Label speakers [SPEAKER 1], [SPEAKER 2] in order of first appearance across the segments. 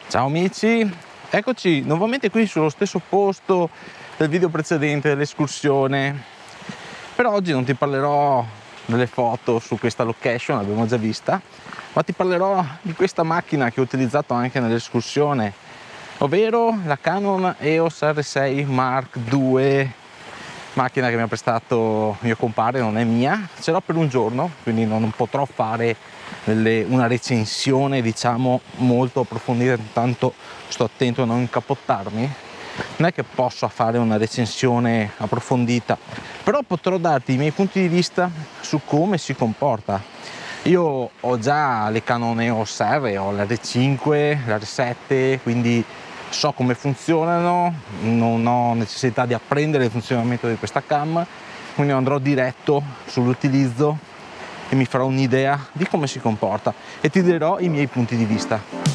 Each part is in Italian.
[SPEAKER 1] Ciao amici, eccoci nuovamente qui sullo stesso posto del video precedente dell'escursione. Però oggi non ti parlerò delle foto su questa location, l'abbiamo già vista, ma ti parlerò di questa macchina che ho utilizzato anche nell'escursione, ovvero la Canon EOS R6 Mark II, macchina che mi ha prestato mio compare, non è mia, ce l'ho per un giorno, quindi non potrò fare una recensione diciamo molto approfondita, intanto sto attento a non incappottarmi. Non è che posso fare una recensione approfondita, però potrò darti i miei punti di vista su come si comporta. Io ho già le Canon EOS R, ho l'R5, l'R7, quindi so come funzionano, non ho necessità di apprendere il funzionamento di questa cam, quindi andrò diretto sull'utilizzo e mi farò un'idea di come si comporta e ti dirò i miei punti di vista.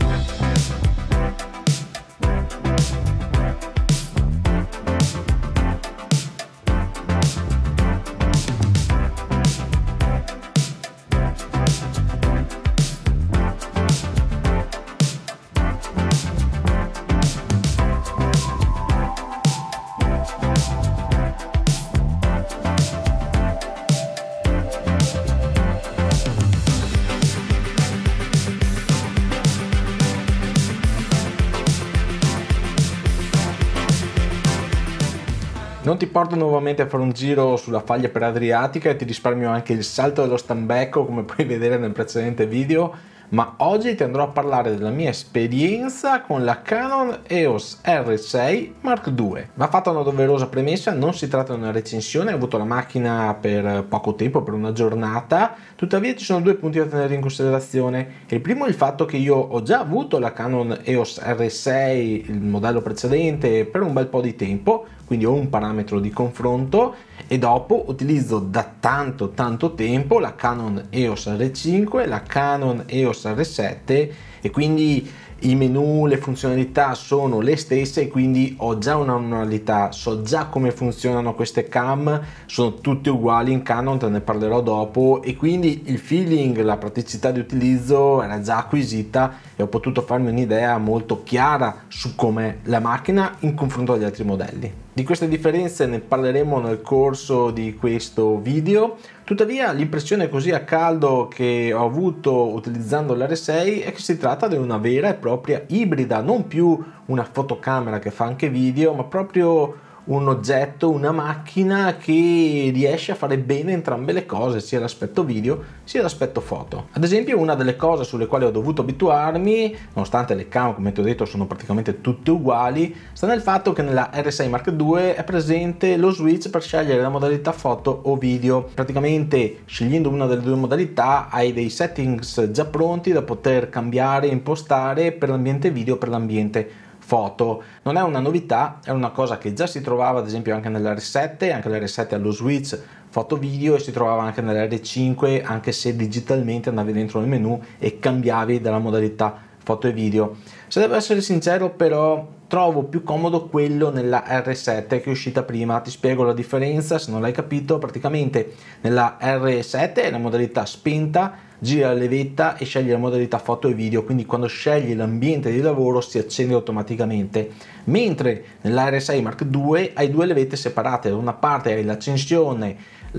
[SPEAKER 1] Non ti porto nuovamente a fare un giro sulla faglia per Adriatica e ti risparmio anche il salto dello Stambecco come puoi vedere nel precedente video, ma oggi ti andrò a parlare della mia esperienza con la Canon EOS R6 Mark II. Va fatta una doverosa premessa, non si tratta di una recensione, ho avuto la macchina per poco tempo, per una giornata, tuttavia ci sono due punti da tenere in considerazione. Il primo è il fatto che io ho già avuto la Canon EOS R6, il modello precedente, per un bel po' di tempo, quindi ho un parametro di confronto, e dopo utilizzo da tanto tempo la Canon EOS R5, la Canon EOS R7 e quindi i menu, le funzionalità sono le stesse e quindi ho già una manualità, so già come funzionano queste cam, sono tutte uguali in Canon, te ne parlerò dopo, e quindi il feeling, la praticità di utilizzo era già acquisita e ho potuto farmi un'idea molto chiara su com'è la macchina in confronto agli altri modelli. Di queste differenze ne parleremo nel corso di questo video, tuttavia l'impressione così a caldo che ho avuto utilizzando l'R6 è che si tratta di una vera e propria ibrida, non più una fotocamera che fa anche video, ma proprio un oggetto, una macchina che riesce a fare bene entrambe le cose, sia l'aspetto video sia l'aspetto foto. Ad esempio, una delle cose sulle quali ho dovuto abituarmi, nonostante le cam, come ti ho detto, sono praticamente tutte uguali, sta nel fatto che nella R6 Mark II è presente lo switch per scegliere la modalità foto o video. Praticamente scegliendo una delle due modalità hai dei settings già pronti da poter cambiare e impostare per l'ambiente video e per l'ambiente foto. Non è una novità, è una cosa che già si trovava ad esempio anche nell'R7, anche l'R7 ha lo switch foto video e si trovava anche nell'R5, anche se digitalmente andavi dentro nel menu e cambiavi dalla modalità foto e video. Se devo essere sincero però trovo più comodo quello nella R7 che è uscita prima. Ti spiego la differenza se non l'hai capito. Praticamente nella R7 è la modalità spenta, gira la levetta e scegli la modalità foto e video, quindi quando scegli l'ambiente di lavoro si accende automaticamente, mentre nella R6 Mark II hai due levette separate, da una parte hai l'accensione,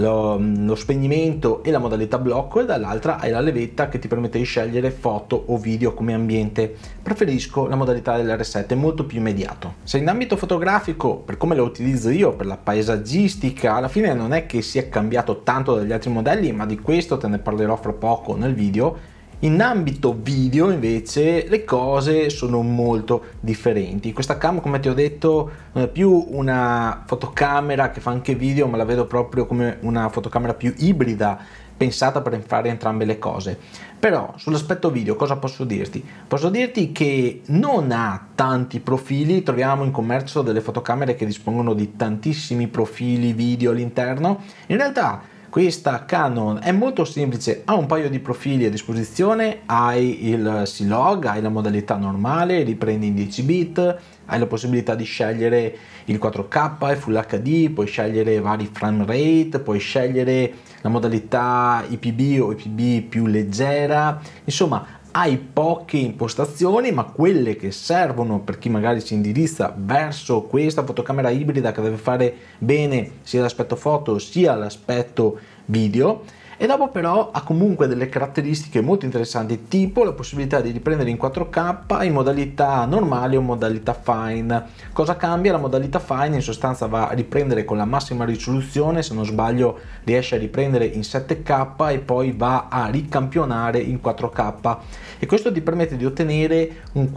[SPEAKER 1] lo spegnimento e la modalità blocco, e dall'altra hai la levetta che ti permette di scegliere foto o video come ambiente. Preferisco la modalità dell'R7, è molto più immediato. Se in ambito fotografico, per come lo utilizzo io, per la paesaggistica, alla fine non è che sia cambiato tanto dagli altri modelli, ma di questo te ne parlerò fra poco nel video. In ambito video invece le cose sono molto differenti. Questa cam, come ti ho detto, non è più una fotocamera che fa anche video, ma la vedo proprio come una fotocamera più ibrida, pensata per fare entrambe le cose. Però sull'aspetto video cosa posso dirti? Posso dirti che non ha tanti profili, troviamo in commercio delle fotocamere che dispongono di tantissimi profili video all'interno. In realtà questa Canon è molto semplice, ha un paio di profili a disposizione, hai il S-Log, hai la modalità normale, riprendi in 10 bit, hai la possibilità di scegliere il 4K, il Full HD, puoi scegliere vari frame rate, puoi scegliere la modalità IPB o IPB più leggera, insomma hai poche impostazioni, ma quelle che servono per chi magari si indirizza verso questa fotocamera ibrida che deve fare bene sia l'aspetto foto sia l'aspetto video. E dopo però ha comunque delle caratteristiche molto interessanti, tipo la possibilità di riprendere in 4K in modalità normale o modalità fine. Cosa cambia? La modalità fine in sostanza va a riprendere con la massima risoluzione, se non sbaglio riesce a riprendere in 7K e poi va a ricampionare in 4K, e questo ti permette di ottenere un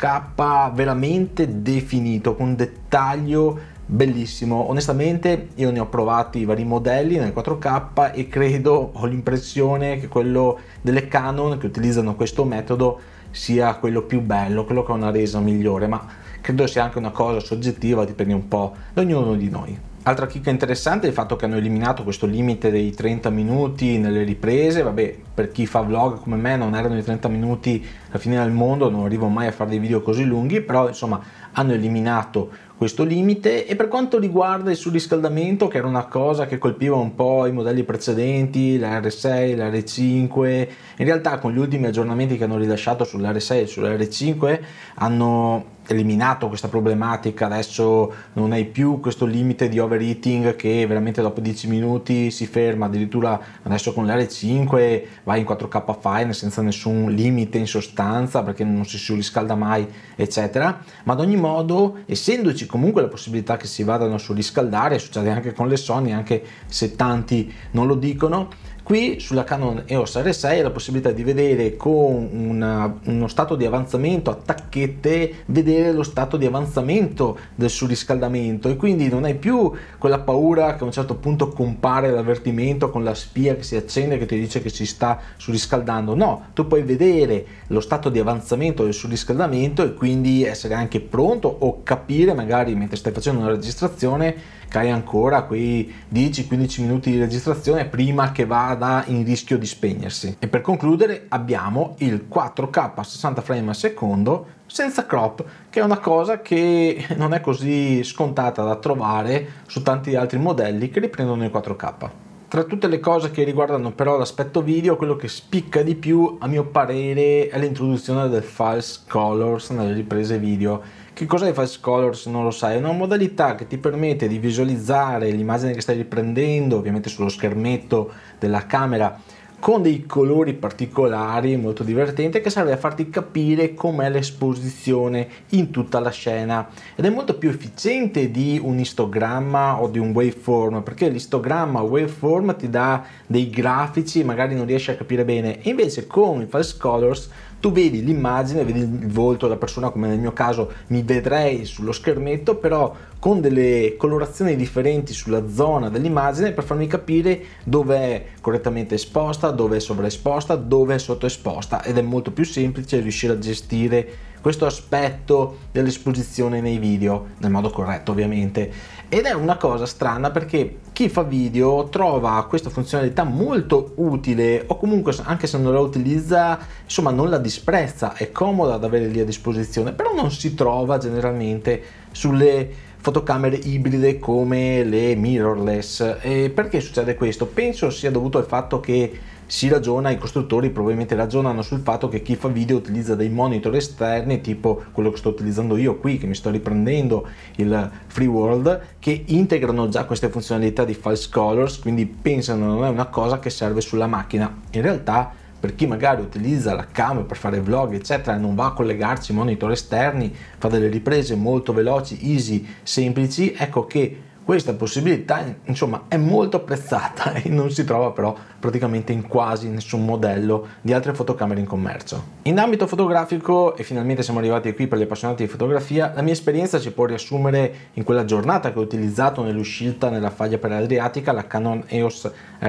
[SPEAKER 1] 4K veramente definito, con un dettaglio bellissimo. Onestamente io ne ho provati i vari modelli nel 4K e ho l'impressione che quello delle Canon che utilizzano questo metodo sia quello più bello, quello che ha una resa migliore, ma credo sia anche una cosa soggettiva, dipende un po' da ognuno di noi. Altra chicca interessante è il fatto che hanno eliminato questo limite dei 30 minuti nelle riprese. Vabbè, per chi fa vlog come me non erano i 30 minuti la fine del mondo, non arrivo mai a fare dei video così lunghi, però insomma hanno eliminato questo limite. E per quanto riguarda il surriscaldamento, che era una cosa che colpiva un po' i modelli precedenti, la R6, la R5, in realtà con gli ultimi aggiornamenti che hanno rilasciato sulla R6 e sulla R5 hanno eliminato questa problematica. Adesso non hai più questo limite di overheating che veramente dopo 10 minuti si ferma, addirittura adesso con l'R5 vai in 4K fine senza nessun limite in sostanza, perché non si surriscalda mai eccetera. Ma ad ogni modo, essendoci comunque la possibilità che si vadano a surriscaldare, succede anche con le Sony, anche se tanti non lo dicono, qui sulla Canon EOS R6 hai la possibilità di vedere con uno stato di avanzamento a tacchette, vedere lo stato di avanzamento del surriscaldamento, e quindi non hai più quella paura che a un certo punto compare l'avvertimento con la spia che si accende che ti dice che si sta surriscaldando. No, tu puoi vedere lo stato di avanzamento del surriscaldamento e quindi essere anche pronto, o capire magari mentre stai facendo una registrazione che hai ancora quei 10-15 minuti di registrazione prima che vada in rischio di spegnersi. E per concludere abbiamo il 4K a 60 frame al secondo senza crop, che è una cosa che non è così scontata da trovare su tanti altri modelli che riprendono il 4K. Tra tutte le cose che riguardano però l'aspetto video, quello che spicca di più a mio parere è l'introduzione del false colors nelle riprese video. Che cos'è il false colors? Non lo sai, è una modalità che ti permette di visualizzare l'immagine che stai riprendendo, ovviamente sullo schermetto della camera, con dei colori particolari, molto divertente, che serve a farti capire com'è l'esposizione in tutta la scena, ed è molto più efficiente di un istogramma o di un waveform, perché l'istogramma o waveform ti dà dei grafici e magari non riesci a capire bene, e invece con il false colors tu vedi l'immagine, vedi il volto della persona, come nel mio caso mi vedrei sullo schermetto, però con delle colorazioni differenti sulla zona dell'immagine per farmi capire dove è correttamente esposta, dove è sovraesposta, dove è sottoesposta, ed è molto più semplice riuscire a gestire questo aspetto dell'esposizione nei video nel modo corretto, ovviamente. Ed è una cosa strana perché chi fa video trova questa funzionalità molto utile, o comunque anche se non la utilizza, insomma non la disprezza, è comoda da avere lì a disposizione, però non si trova generalmente sulle fotocamere ibride come le mirrorless. E perché succede questo? Penso sia dovuto al fatto che si ragiona, i costruttori probabilmente ragionano sul fatto che chi fa video utilizza dei monitor esterni, tipo quello che sto utilizzando io qui, che mi sto riprendendo, il FreeWorld, che integrano già queste funzionalità di false colors, quindi pensano non è una cosa che serve sulla macchina. In realtà per chi magari utilizza la cam per fare vlog eccetera e non va a collegarsi ai monitor esterni, fa delle riprese molto veloci, easy, semplici, ecco che questa possibilità insomma è molto apprezzata e non si trova però praticamente in quasi nessun modello di altre fotocamere in commercio. In ambito fotografico, e finalmente siamo arrivati qui per gli appassionati di fotografia, la mia esperienza si può riassumere in quella giornata che ho utilizzato nell'uscita nella faglia per-adriatica, la Canon EOS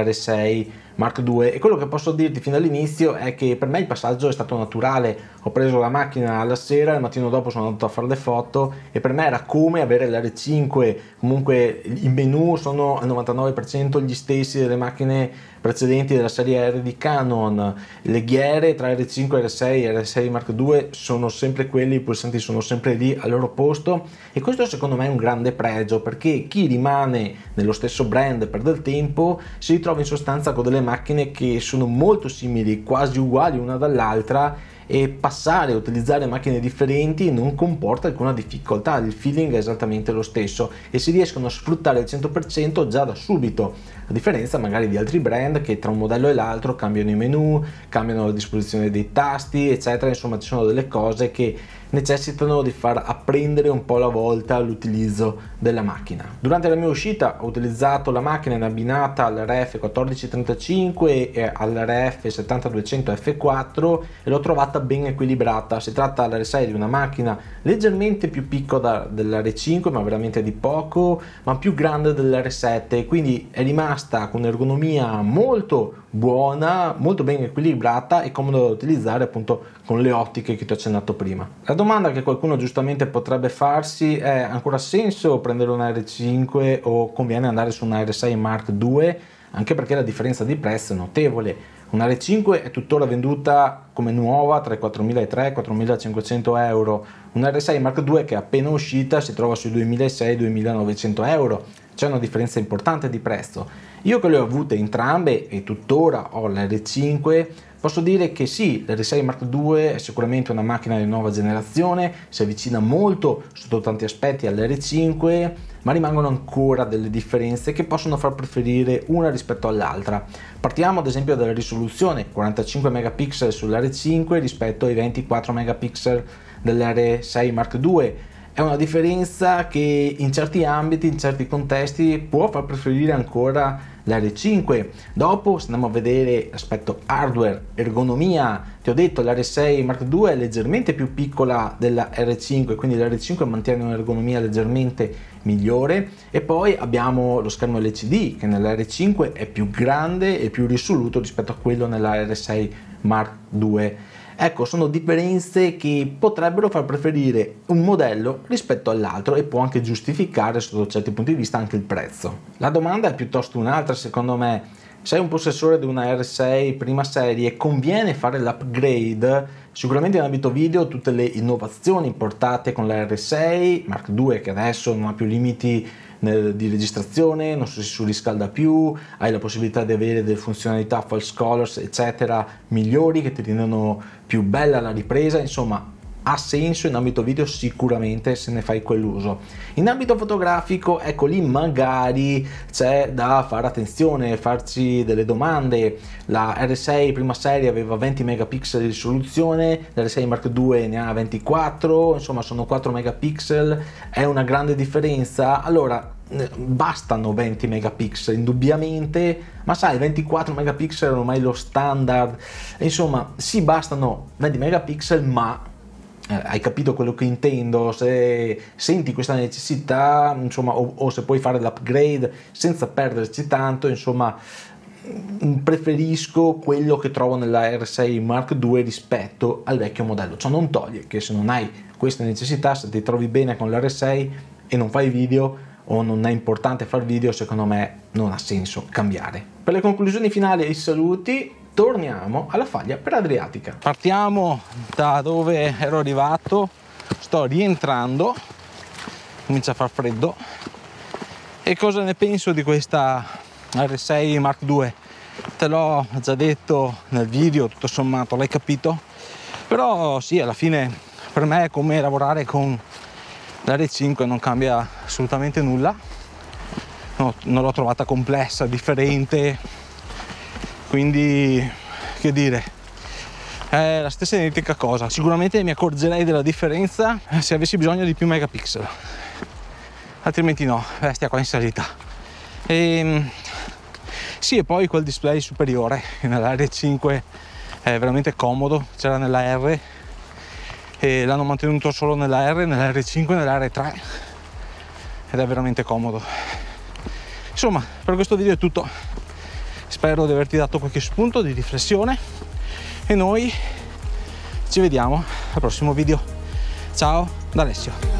[SPEAKER 1] R6 Mark II, e quello che posso dirti fin dall'inizio è che per me il passaggio è stato naturale. Ho preso la macchina alla sera, il mattino dopo sono andato a fare le foto e per me era come avere l'R5, comunque i menu sono al 99% gli stessi delle macchine precedenti della serie R di Canon, le ghiere tra R5, R6 e R6 Mark II sono sempre quelli, i pulsanti sono sempre lì al loro posto, e questo secondo me è un grande pregio, perché chi rimane nello stesso brand per del tempo si ritrova in sostanza con delle macchine che sono molto simili, quasi uguali una dall'altra, e passare a utilizzare macchine differenti non comporta alcuna difficoltà, il feeling è esattamente lo stesso e si riescono a sfruttare al 100% già da subito, a differenza magari di altri brand che tra un modello e l'altro cambiano i menu, cambiano la disposizione dei tasti, eccetera. Insomma, ci sono delle cose che necessitano di far apprendere un po' alla volta l'utilizzo della macchina. Durante la mia uscita ho utilizzato la macchina in abbinata all'RF 1435 e all'RF 7200 F4 e l'ho trovata ben equilibrata. Si tratta all'R6 di una macchina leggermente più piccola dell'R5, ma veramente di poco, ma più grande dell'R7, quindi è rimasta con un'ergonomia molto buona, molto ben equilibrata e comoda da utilizzare appunto con le ottiche che ti ho accennato prima. La domanda che qualcuno giustamente potrebbe farsi è: ancora senso prendere una R5 o conviene andare su una R6 Mark II? Anche perché la differenza di prezzo è notevole. Una R5 è tuttora venduta come nuova tra i 4.300 e i 4.500 euro, una R6 Mark II che è appena uscita si trova sui 2.600-2.900 euro, c'è una differenza importante di prezzo. Io che le ho avute entrambe e tuttora ho la R5, posso dire che sì, l'R6 Mark II è sicuramente una macchina di nuova generazione, si avvicina molto sotto tanti aspetti all'R5, ma rimangono ancora delle differenze che possono far preferire una rispetto all'altra. Partiamo ad esempio dalla risoluzione, 45 megapixel sull'R5 rispetto ai 24 megapixel dell'R6 Mark II. È una differenza che in certi ambiti, in certi contesti può far preferire ancora l'R5. Dopo, se andiamo a vedere l'aspetto hardware, ergonomia, ti ho detto l'R6 Mark II è leggermente più piccola della R5, quindi l'R5 mantiene un'ergonomia leggermente migliore, e poi abbiamo lo schermo LCD che nell'R5 è più grande e più risoluto rispetto a quello nella R6 Mark II. Ecco, sono differenze che potrebbero far preferire un modello rispetto all'altro e può anche giustificare sotto certi punti di vista anche il prezzo. La domanda è piuttosto un'altra, secondo me. Sei un possessore di una R6 prima serie, conviene fare l'upgrade? Sicuramente in ambito video tutte le innovazioni portate con la R6 Mark II, che adesso non ha più limiti di registrazione, non si surriscalda più, hai la possibilità di avere delle funzionalità false colors eccetera migliori che ti rendono più bella la ripresa, insomma ha senso in ambito video sicuramente se ne fai quell'uso. In ambito fotografico, ecco lì magari c'è da fare attenzione, farci delle domande. La R6 prima serie aveva 20 megapixel di risoluzione, la R6 Mark II ne ha 24, insomma sono 4 megapixel, è una grande differenza. Allora bastano 20 megapixel indubbiamente, ma sai, 24 megapixel è ormai lo standard, insomma sì, bastano 20 megapixel, ma hai capito quello che intendo? Se senti questa necessità, insomma, o se puoi fare l'upgrade senza perderci tanto, insomma, preferisco quello che trovo nella R6 Mark II rispetto al vecchio modello. Ciò non toglie che se non hai questa necessità, se ti trovi bene con l'R6 e non fai video o non è importante far video, secondo me non ha senso cambiare. Per le conclusioni finali e i saluti, torniamo alla faglia per Adriatica. Partiamo da dove ero arrivato, sto rientrando, comincia a far freddo. E cosa ne penso di questa R6 Mark II? Te l'ho già detto nel video, tutto sommato l'hai capito, però sì, alla fine per me è come lavorare con la R5, non cambia assolutamente nulla. No, non l'ho trovata complessa, differente, quindi che dire, è la stessa identica cosa. Sicuramente mi accorgerei della differenza se avessi bisogno di più megapixel, altrimenti no, stia qua in salita. Sì, e poi quel display superiore nella R5 è veramente comodo, c'era nella R e l'hanno mantenuto solo nella R, nella R5 e nella R3 ed è veramente comodo. Insomma, per questo video è tutto, spero di averti dato qualche spunto di riflessione e noi ci vediamo al prossimo video. Ciao da Alessio.